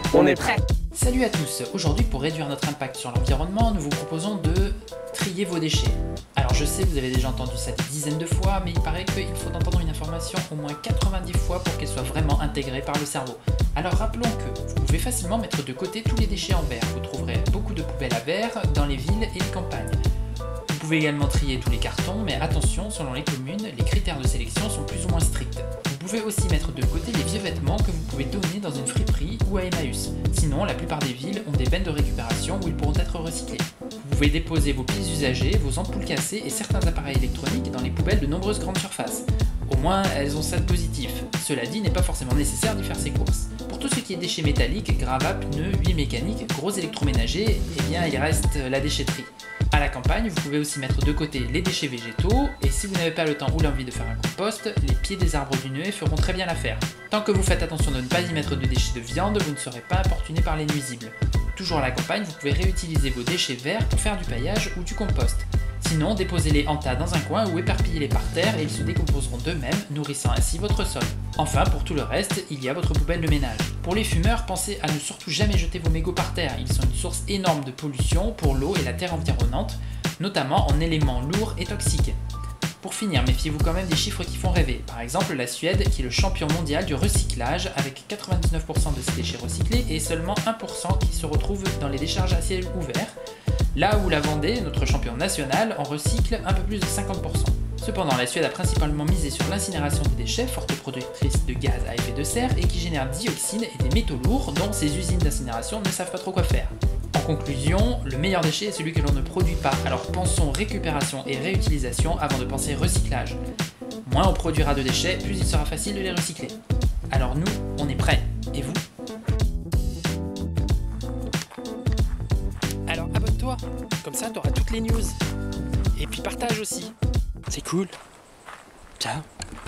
On est prêt. Salut à tous, aujourd'hui pour réduire notre impact sur l'environnement, nous vous proposons de trier vos déchets. Alors je sais, vous avez déjà entendu ça des dizaines de fois, mais il paraît qu'il faut entendre une information au moins 90 fois pour qu'elle soit vraiment intégrée par le cerveau. Alors rappelons que vous pouvez facilement mettre de côté tous les déchets en verre. Vous trouverez beaucoup de poubelles à verre dans les villes et les campagnes. Vous pouvez également trier tous les cartons, mais attention, selon les communes, les critères de sélection sont plus ou moins stricts. Vous pouvez aussi mettre de côté les vieux vêtements que vous pouvez donner dans une friperie ou à Emmaüs. Sinon, la plupart des villes ont des bennes de récupération où ils pourront être recyclés. Vous pouvez déposer vos piles usagées, vos ampoules cassées et certains appareils électroniques dans les poubelles de nombreuses grandes surfaces. Au moins, elles ont ça de positif. Cela dit, il n'est pas forcément nécessaire d'y faire ses courses. Pour tout ce qui est déchets métalliques, gravats, pneus, huiles mécaniques, gros électroménagers, eh bien il reste la déchetterie. À la campagne, vous pouvez aussi mettre de côté les déchets végétaux, et si vous n'avez pas le temps ou l'envie de faire un compost, les pieds des arbres du nuet feront très bien l'affaire. Tant que vous faites attention de ne pas y mettre de déchets de viande, vous ne serez pas importuné par les nuisibles. Toujours à la campagne, vous pouvez réutiliser vos déchets verts pour faire du paillage ou du compost. Sinon, déposez-les en tas dans un coin ou éparpillez-les par terre et ils se décomposeront d'eux-mêmes, nourrissant ainsi votre sol. Enfin, pour tout le reste, il y a votre poubelle de ménage. Pour les fumeurs, pensez à ne surtout jamais jeter vos mégots par terre, ils sont une source énorme de pollution pour l'eau et la terre environnante, notamment en éléments lourds et toxiques. Pour finir, méfiez-vous quand même des chiffres qui font rêver. Par exemple, la Suède, qui est le champion mondial du recyclage, avec 99% de ses déchets recyclés et seulement 1% qui se retrouvent dans les décharges à ciel ouvert, là où la Vendée, notre champion national, en recycle un peu plus de 50%. Cependant, la Suède a principalement misé sur l'incinération des déchets, forte productrice de gaz à effet de serre et qui génère dioxines et des métaux lourds dont ces usines d'incinération ne savent pas trop quoi faire. En conclusion, le meilleur déchet est celui que l'on ne produit pas, alors pensons récupération et réutilisation avant de penser recyclage. Moins on produira de déchets, plus il sera facile de les recycler. Alors nous, on est prêts. Et vous ? Alors abonne-toi, comme ça tu auras toutes les news. Et puis partage aussi. C'est cool. Ciao.